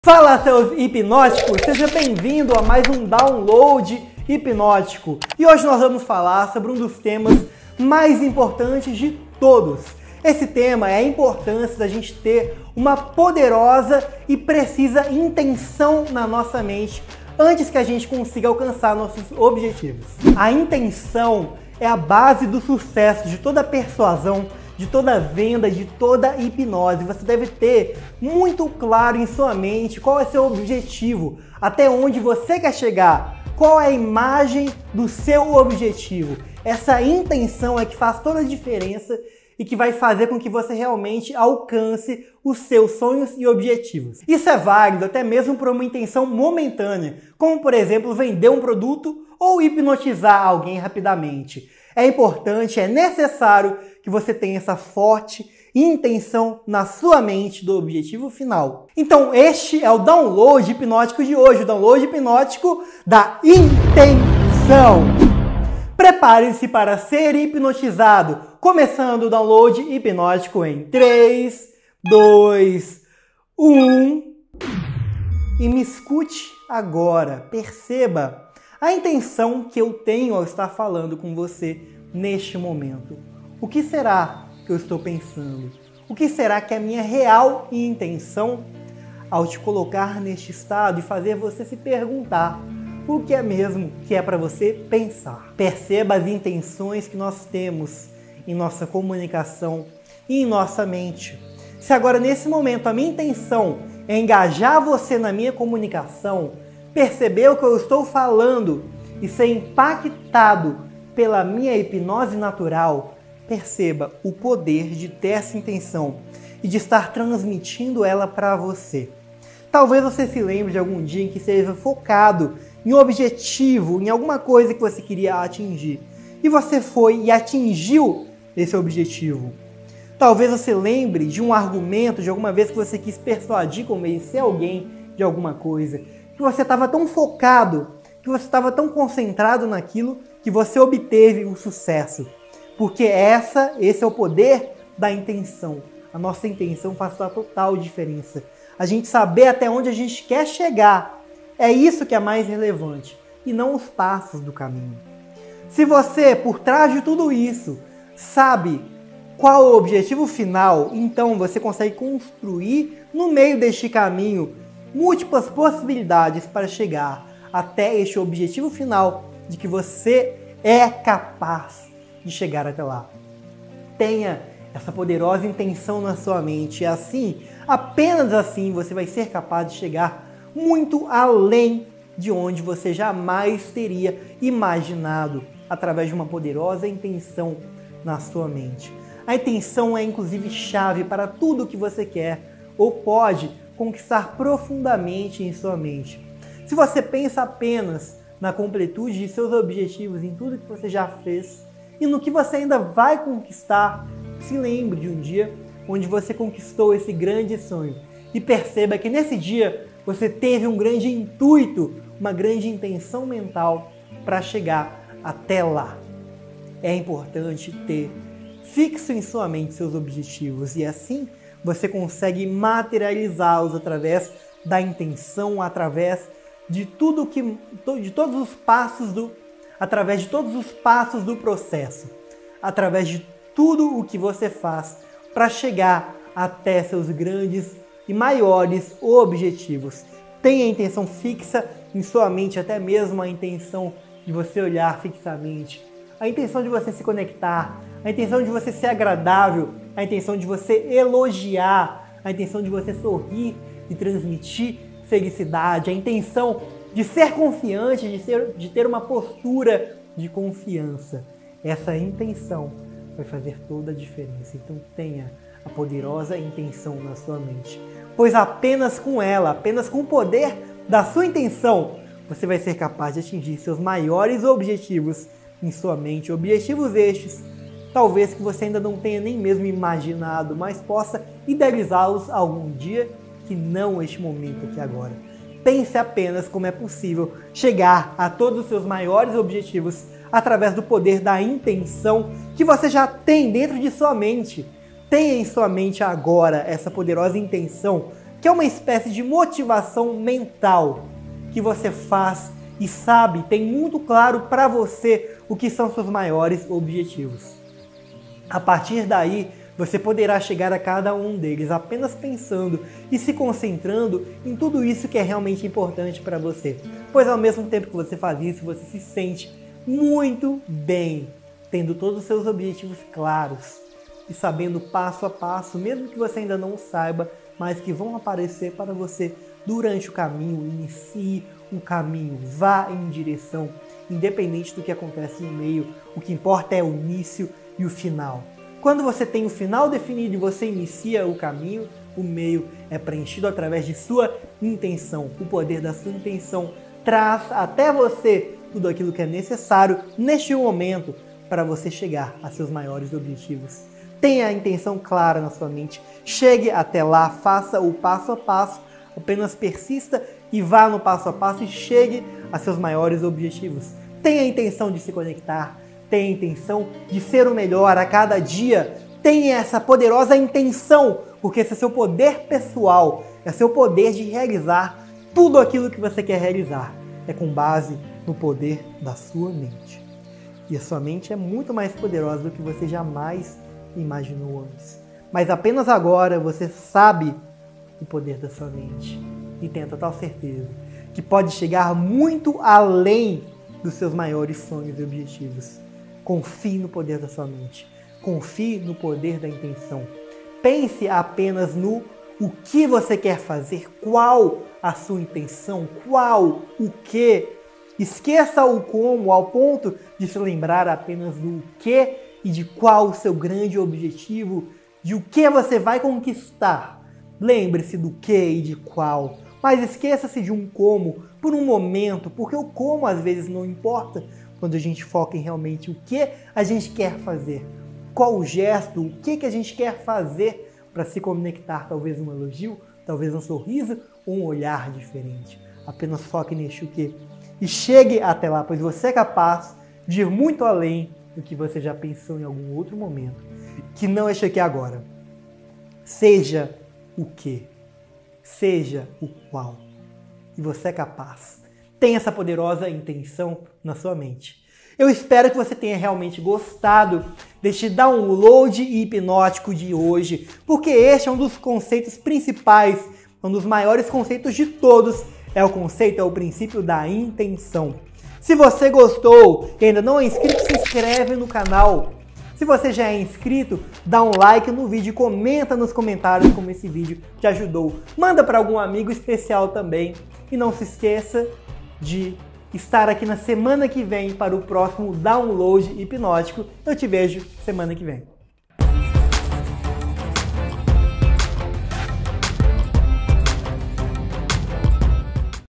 Fala, seus hipnóticos! Seja bem-vindo a mais um download hipnótico. E hoje nós vamos falar sobre um dos temas mais importantes de todos. Esse tema é a importância da gente ter uma poderosa e precisa intenção na nossa mente antes que a gente consiga alcançar nossos objetivos. A intenção é a base do sucesso de toda persuasão, de toda venda, de toda hipnose. Você deve ter muito claro em sua mente qual é seu objetivo, até onde você quer chegar, qual é a imagem do seu objetivo. Essa intenção é que faz toda a diferença e que vai fazer com que você realmente alcance os seus sonhos e objetivos. Isso é válido até mesmo por uma intenção momentânea, como por exemplo vender um produto ou hipnotizar alguém rapidamente. É importante, é necessário que você tenha essa forte intenção na sua mente do objetivo final. Então este é o download hipnótico de hoje, o download hipnótico da intenção. Prepare-se para ser hipnotizado, começando o download hipnótico em 3, 2, 1 e me escute agora. Perceba a intenção que eu tenho ao estar falando com você neste momento. O que será que eu estou pensando? O que será que é a minha real intenção ao te colocar neste estado e fazer você se perguntar o que é mesmo que é para você pensar? Perceba as intenções que nós temos em nossa comunicação e em nossa mente. Se agora nesse momento a minha intenção é engajar você na minha comunicação, perceber o que eu estou falando e ser impactado pela minha hipnose natural, perceba o poder de ter essa intenção e de estar transmitindo ela para você. Talvez você se lembre de algum dia em que esteja focado em um objetivo, em alguma coisa que você queria atingir. E você foi e atingiu esse objetivo. Talvez você lembre de um argumento, de alguma vez que você quis persuadir, convencer alguém de alguma coisa. Que você estava tão focado, que você estava tão concentrado naquilo, que você obteve o sucesso. Porque esse é o poder da intenção. A nossa intenção faz a total diferença. A gente saber até onde a gente quer chegar. É isso que é mais relevante, e não os passos do caminho. Se você, por trás de tudo isso, sabe qual o objetivo final, então você consegue construir no meio deste caminho múltiplas possibilidades para chegar até este objetivo final de que você é capaz de chegar até lá. Tenha essa poderosa intenção na sua mente e assim, apenas assim, você vai ser capaz de chegar muito além de onde você jamais teria imaginado através de uma poderosa intenção na sua mente. A intenção é inclusive chave para tudo o que você quer ou pode conquistar profundamente em sua mente. Se você pensa apenas na completude de seus objetivos, em tudo que você já fez e no que você ainda vai conquistar, se lembre de um dia onde você conquistou esse grande sonho e perceba que nesse dia você teve um grande intuito, uma grande intenção mental para chegar até lá. É importante ter fixo em sua mente seus objetivos e assim você consegue materializá-los através da intenção, através de todos os passos do processo, através de tudo o que você faz para chegar até seus grandes e maiores objetivos. Tenha a intenção fixa em sua mente, até mesmo a intenção de você olhar fixamente, a intenção de você se conectar, a intenção de você ser agradável, a intenção de você elogiar, a intenção de você sorrir e transmitir felicidade, a intenção de ser confiante, de ter uma postura de confiança. Essa intenção vai fazer toda a diferença. Então tenha a poderosa intenção na sua mente, pois apenas com ela, apenas com o poder da sua intenção, você vai ser capaz de atingir seus maiores objetivos em sua mente. Objetivos estes, talvez que você ainda não tenha nem mesmo imaginado, mas possa idealizá-los algum dia, que não este momento aqui agora. Pense apenas como é possível chegar a todos os seus maiores objetivos através do poder da intenção que você já tem dentro de sua mente. Tenha em sua mente agora essa poderosa intenção que é uma espécie de motivação mental que você faz e sabe, tem muito claro para você o que são seus maiores objetivos. A partir daí, você poderá chegar a cada um deles apenas pensando e se concentrando em tudo isso que é realmente importante para você. Pois ao mesmo tempo que você faz isso, você se sente muito bem, tendo todos os seus objetivos claros e sabendo passo a passo, mesmo que você ainda não saiba, mas que vão aparecer para você durante o caminho. Inicie um caminho, vá em direção, independente do que acontece no meio, o que importa é o início e o final. Quando você tem o final definido e você inicia o caminho, o meio é preenchido através de sua intenção. O poder da sua intenção traz até você tudo aquilo que é necessário neste momento para você chegar a seus maiores objetivos. Tenha a intenção clara na sua mente, chegue até lá, faça o passo a passo, apenas persista e vá no passo a passo e chegue a seus maiores objetivos. Tenha a intenção de se conectar, tenha a intenção de ser o melhor a cada dia, tenha essa poderosa intenção, porque esse é seu poder pessoal, é seu poder de realizar tudo aquilo que você quer realizar. É com base no poder da sua mente. E a sua mente é muito mais poderosa do que você jamais imaginou antes. Mas apenas agora você sabe o poder da sua mente e tem a total certeza que pode chegar muito além dos seus maiores sonhos e objetivos. Confie no poder da sua mente. Confie no poder da intenção. Pense apenas no o que você quer fazer, qual a sua intenção, qual o que. Esqueça o como ao ponto de se lembrar apenas do que e de qual o seu grande objetivo, de o que você vai conquistar. Lembre-se do que e de qual, mas esqueça-se de um como por um momento, porque o como às vezes não importa quando a gente foca em realmente o que a gente quer fazer. Qual o gesto, o que a gente quer fazer para se conectar, talvez um elogio, talvez um sorriso ou um olhar diferente. Apenas foque neste o que. E chegue até lá, pois você é capaz de ir muito além do que você já pensou em algum outro momento, que não este aqui agora. Seja o que, seja o qual. E você é capaz. Tenha essa poderosa intenção na sua mente. Eu espero que você tenha realmente gostado deste download hipnótico de hoje, porque este é um dos conceitos principais, um dos maiores conceitos de todos, é o princípio da intenção. Se você gostou e ainda não é inscrito, se inscreve no canal. Se você já é inscrito, dá um like no vídeo e comenta nos comentários como esse vídeo te ajudou. Manda para algum amigo especial também. E não se esqueça de estar aqui na semana que vem para o próximo download hipnótico. Eu te vejo semana que vem.